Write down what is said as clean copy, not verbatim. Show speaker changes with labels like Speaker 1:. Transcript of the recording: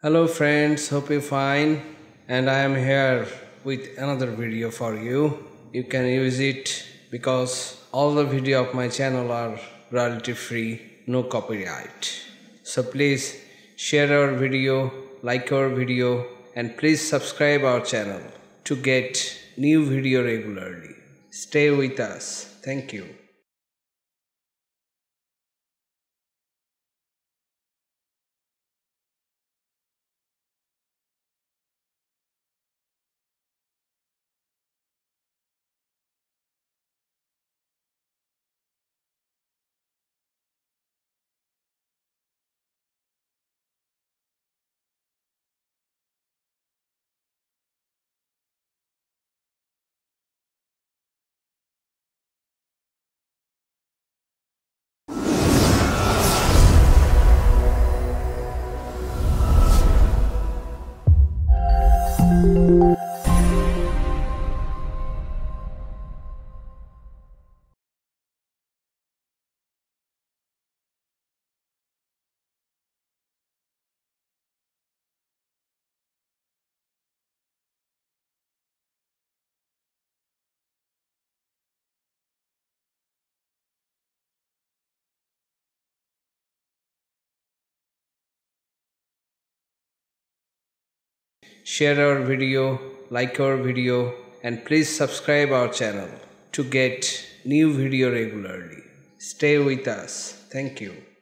Speaker 1: Hello friends, hope you're fine, and I am here with another video for you. You can use it because all the video of my channel are royalty free, no copyright. So please share our video, like our video, and please subscribe our channel to get new video regularly. Stay with us. Thank you. Share our video, like our video, and please subscribe our channel to get new video regularly. Stay with us. Thank you.